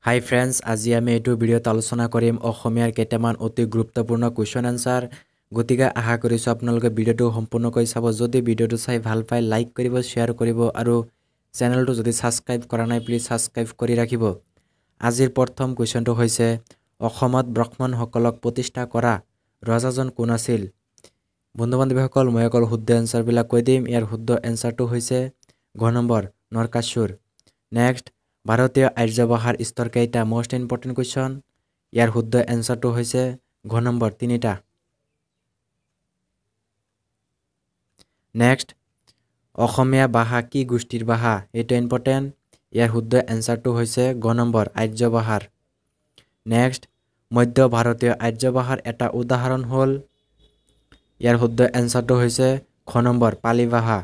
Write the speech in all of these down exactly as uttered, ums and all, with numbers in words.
হাই friends, আজি আমি এইটো ভিডিঅ'ত আলোচনা কৰিম অসমীয়াৰ কেইটামান অতি গুৰুত্বপূৰ্ণ কুৱেশ্যন এনচাৰ। গতিকে আশা কৰিছোঁ আপোনালোকে ভিডিঅ'টো সম্পূৰ্ণকৈ চাব। যদি ভিডিঅ'টো চাই ভাল পায় লাইক কৰিব, শ্বেয়াৰ কৰিব আৰু চেনেলটো যদি ছাবস্ক্ৰাইব কৰা নাই প্লিজ ছাবস্ক্ৰাইব কৰি ৰাখিব। আজিৰ প্ৰথম কুৱেশ্যনটো হৈছে অসমত ব্ৰাহ্মণসকলক প্ৰতিষ্ঠা কৰা ৰজাজন কোন আছিল? বন্ধু বান্ধৱীসকল, মই অকল শুদ্ধ এনচাৰবিলাক কৈ দিম। ইয়াৰ শুদ্ধ এনচাৰটো হৈছে ঘ নম্বৰ নৰকাসুৰ। নেক্সট, ভাৰতীয় আৰ্য ভাষাৰ স্তৰ কেইটা? Most important question. ইয়াৰ শুদ্ধ এনচাৰটো হৈছে ঘ নম্বৰ তিনিটা। নেক্সট, অসমীয়া ভাষা কি গোষ্ঠীৰ ভাষা? এইটো ইম্পৰ্টেণ্ট। ইয়াৰ শুদ্ধ এনচাৰটো হৈছে গ নম্বৰ আৰ্য ভাষাৰ। নেক্সট, মধ্য ভাৰতীয় আৰ্য ভাষাৰ এটা উদাহৰণ হ'ল? ইয়াৰ শুদ্ধ এনচাৰটো হৈছে খ নম্বৰ পালি ভাষা।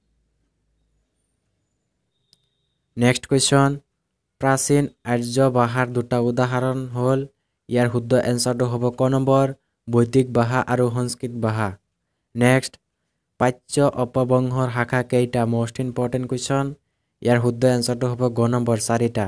নেক্সট কুৱেশ্যন, প্ৰাচীন আৰ্য ভাষাৰ দুটা উদাহৰণ হ'ল? ইয়াৰ শুদ্ধ এনচাৰটো হ'ব ক নম্বৰ বৈদিক ভাষা আৰু সংস্কৃত ভাষা। নেক্সট, প্ৰাচ্য অপভ্ৰংশৰ শাখা কেইটা? Most important question. ইয়াৰ শুদ্ধ এনচাৰটো হ'ব গ নম্বৰ চাৰিটা।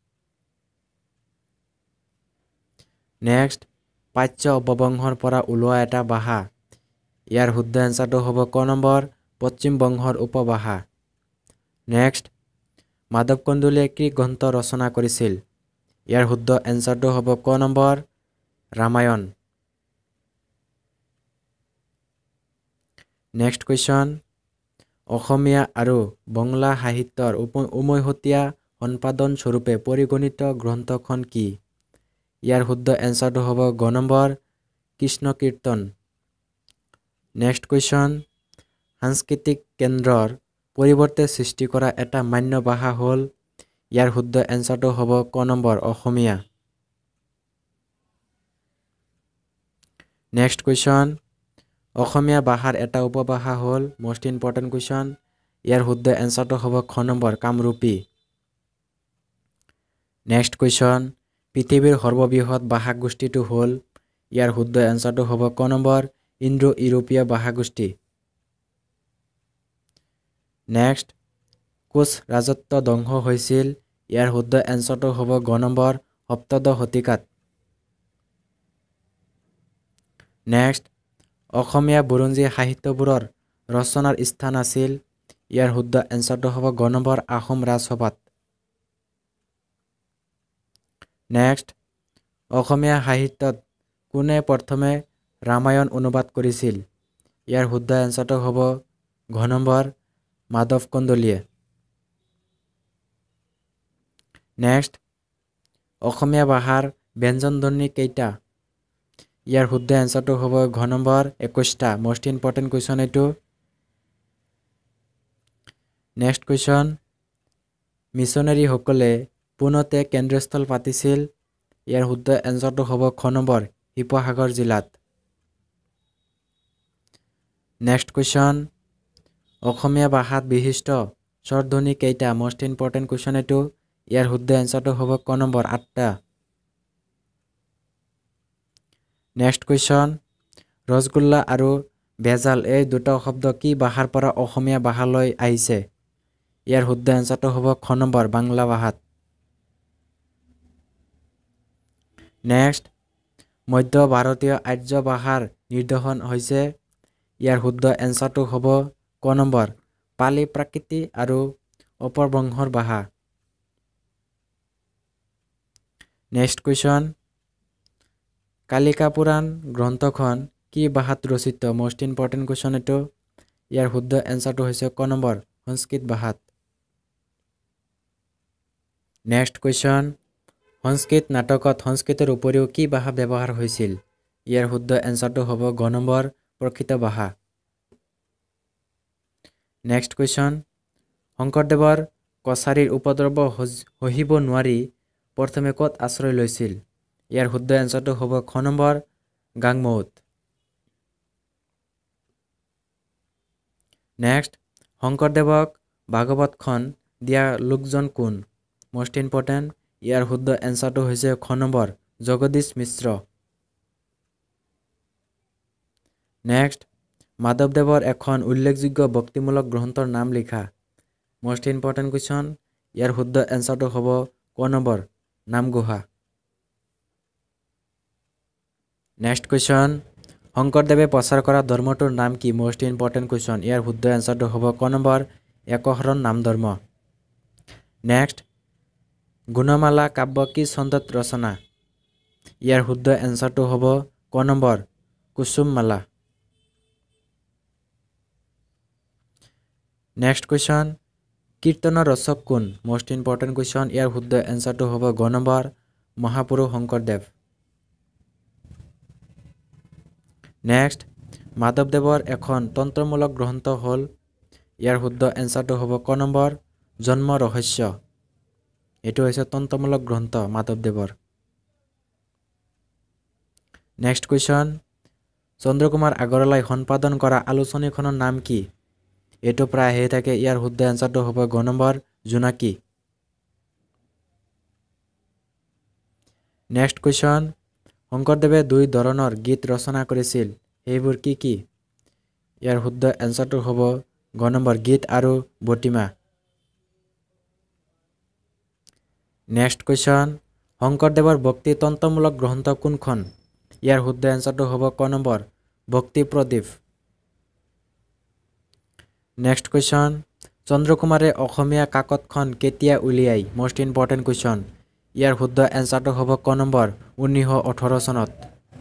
নেক্সট, প্ৰাচ্য অপভ্ৰংশৰ পৰা ওলোৱা এটা ভাষা? ইয়াৰ শুদ্ধ এনচাৰটো হ'ব ক নম্বৰ পশ্চিম বংশৰ উপভাষা। নেক্সট, মাধৱ কন্দলীয়ে কি গ্ৰন্থ ৰচনা কৰিছিল? ইয়াৰ শুদ্ধ এনচাৰটো হ'ব ক নম্বৰ ৰামায়ণ। নেক্সট কুৱেশ্যন, অসমীয়া আৰু বঙলা সাহিত্যৰ উমৈহতীয়া সম্পাদন স্বৰূপে পৰিগণিত গ্ৰন্থখন কি? ইয়াৰ শুদ্ধ এনচাৰটো হ'ব গ নম্বৰ কৃষ্ণ কীৰ্তন। নেক্সট কুৱেশ্যন, সাংস্কৃতিক কেন্দ্ৰৰ পৰিৱৰ্তে সৃষ্টি কৰা এটা মান্য ভাষা হ'ল? ইয়াৰ শুদ্ধ এনচাৰটো হ'ব ক নম্বৰ অসমীয়া। নেক্সট কুৱেশ্যন, অসমীয়া ভাষাৰ এটা উপভাষা হ'ল? Most important question. ইয়াৰ শুদ্ধ এনচাৰটো হ'ব খ নম্বৰ কামৰূপী। নেক্সট কুৱেশ্যন, পৃথিৱীৰ সৰ্ববৃহৎ ভাষা গোষ্ঠীটো হ'ল? ইয়াৰ শুদ্ধ এনচাৰটো হ'ব ক নম্বৰ ইণ্ডো ইউৰোপীয় ভাষা গোষ্ঠী। নেক্সট, কোচ ৰাজত্ব ধ্বংস হৈছিল? ইয়াৰ শুদ্ধ এনচাৰটো হ'ব গ নম্বৰ সপ্তদশ শতিকাত। নেক্সট, অসমীয়া বুৰঞ্জী সাহিত্যবোৰৰ ৰচনাৰ স্থান আছিল? ইয়াৰ শুদ্ধ এনচাৰটো হ'ব গ নম্বৰ আহোম ৰাজসভাত। নেক্সট, অসমীয়া সাহিত্যত কোনে প্ৰথমে ৰামায়ণ অনুবাদ কৰিছিল? ইয়াৰ শুদ্ধ এনচাৰটো হ'ব ঘ নম্বৰ মাধৱ কন্দলীয়ে। নেক্সট, অসমীয়া ভাষাৰ ব্যঞ্জনধ্বনি কেইটা? ইয়াৰ শুদ্ধ এনচাৰটো হ'ব ঘ নম্বৰ একৈশটা। মষ্ট ইম্পৰ্টেণ্ট কুৱেশ্যন এইটো। নেক্সট কুৱেশ্যন, মিছনেৰীসকলে পোনতে কেন্দ্ৰস্থল পাতিছিল? ইয়াৰ শুদ্ধ এনচাৰটো হ'ব খ নম্বৰ শিৱসাগৰ জিলাত। নেক্সট কুৱেশ্যন, অসমীয়া ভাষাত বিশিষ্ট স্বৰধ্বনি কেইটা? মষ্ট ইম্পৰ্টেণ্ট কুৱেশ্যন এইটো। ইয়াৰ শুদ্ধ এনচাৰটো হ'ব ক নম্বৰ আঠটা। নেক্সট কুৱেশ্যন, ৰসগোল্লা আৰু ভেজাল এই দুটা শব্দ কি ভাষাৰ পৰা অসমীয়া ভাষালৈ আহিছে? ইয়াৰ শুদ্ধ এনচাৰটো হ'ব খ নম্বৰ বাংলা ভাষাত। নেক্সট, মধ্য ভাৰতীয় আৰ্য ভাষাৰ নিদৰ্শন হৈছে? ইয়াৰ শুদ্ধ এনচাৰটো হ'ব ক নম্বৰ পালি প্ৰাকৃত আৰু অপভ্ৰংশৰ ভাষা। নেক্সট কুৱেশ্যন, কালিকা পুৰাণ গ্ৰন্থখন কি ভাষাত ৰচিত? মষ্ট ইম্পৰ্টেণ্ট কুৱেশ্যন এইটো। ইয়াৰ শুদ্ধ এনচাৰটো হৈছে ক নম্বৰ সংস্কৃত ভাষাত। নেক্সট কুৱেশ্যন, সংস্কৃত নাটকত সংস্কৃতৰ উপৰিও কি ভাষা ব্যৱহাৰ হৈছিল? ইয়াৰ শুদ্ধ এনচাৰটো হ'ব গ নম্বৰ প্ৰকৃত ভাষা। নেক্সট কুৱেশ্যন, শংকৰদেৱৰ কছাৰীৰ উপদ্ৰৱ সহিব নোৱাৰি প্ৰথমে ক'ত আশ্ৰয় লৈছিল? ইয়াৰ শুদ্ধ এনচাৰটো হ'ব খ নম্বৰ গাংমৌত। নেক্সট, শংকৰদেৱক ভাগৱতখন দিয়া লোকজন কোন? Most important. ইয়াৰ শুদ্ধ এনচাৰটো হৈছে খ নম্বৰ জগদীশ মিশ্ৰ। নেক্সট, মাধৱদেৱৰ এখন উল্লেখযোগ্য ভক্তিমূলক গ্ৰন্থৰ নাম লিখা। Most important question. ইয়াৰ শুদ্ধ এনচাৰটো হ'ব ক নম্বৰ নামগুহা। নেক্সট কুৱেশ্যন, শংকৰদেৱে প্ৰচাৰ কৰা ধৰ্মটোৰ নাম কি? Most important question. ইয়াৰ শুদ্ধ এনচাৰটো হ'ব ক নম্বৰ একশৰণ নাম ধৰ্ম। নেক্সট, গুণমালা কাব্য কি ছন্দত ৰচনা? ইয়াৰ শুদ্ধ এনচাৰটো হ'ব ক নম্বৰ কুসুমমালা। নেক্সট কুৱেশ্যন, কীৰ্তনৰ ৰচক কোন? Most important question. ইয়াৰ শুদ্ধ এনচাৰটো হ'ব গ নম্বৰ মহাপুৰুষ শংকৰদেৱ। নেক্সট, মাধৱদেৱৰ এখন তন্ত্ৰমূলক গ্ৰন্থ হ'ল? ইয়াৰ শুদ্ধ এনচাৰটো হ'ব ক নম্বৰ জন্ম ৰহস্য। এইটো হৈছে তন্ত্ৰমূলক গ্ৰন্থ মাধৱদেৱৰ। নেক্সট কুৱেশ্যন, চন্দ্ৰকুমাৰ আগৰৱালাই সম্পাদন কৰা আলোচনীখনৰ নাম কি? এইটো প্ৰায় আহি থাকে। ইয়াৰ শুদ্ধ এনচাৰটো হ'ব গ নম্বৰ জোনাকী। নেক্সট কুৱেশ্যন, শংকৰদেৱে দুই ধৰণৰ গীত ৰচনা কৰিছিল, সেইবোৰ কি কি? ইয়াৰ শুদ্ধ এনচাৰটো হ'ব গ নম্বৰ গীত আৰু বটিমা। নেক্সট কুৱেশ্যন, শংকৰদেৱৰ ভক্তি তন্ত্ৰমূলক গ্ৰন্থ কোনখন? ইয়াৰ শুদ্ধ এনচাৰটো হ'ব ক নম্বৰ ভক্তি প্ৰদীপ। নেক্সট কুৱেশ্যন, চন্দ্ৰকুমাৰে অসমীয়া কাকতখন কেতিয়া উলিয়ায়? Most important question. ইয়াৰ শুদ্ধ এনচাৰটো হ'ব ক নম্বৰ ঊনৈছশ ওঠৰ চনত।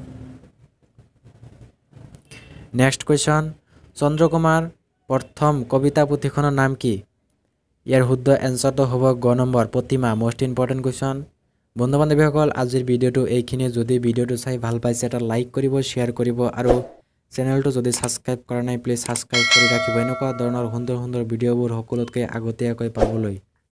নেক্সট কুৱেশ্যন, চন্দ্ৰকুমাৰ প্ৰথম কবিতা পুথিখনৰ নাম কি? ইয়াৰ শুদ্ধ এনচাৰটো হ'ব গ নম্বৰ প্ৰতিমা। Most important question. বন্ধু বান্ধৱীসকল, আজিৰ ভিডিঅ'টো এইখিনি। যদি ভিডিঅ'টো চাই ভাল পাইছে এটা লাইক কৰিব, শ্বেয়াৰ কৰিব আৰু চেনেলটো যদি ছাবস্ক্ৰাইব কৰা নাই প্লিজ ছাবস্ক্ৰাইব কৰি ৰাখিব। এনেকুৱা ধৰণৰ সুন্দৰ সুন্দৰ ভিডিঅ'বোৰ সকলোতকৈ আগতীয়াকৈ পাবলৈ।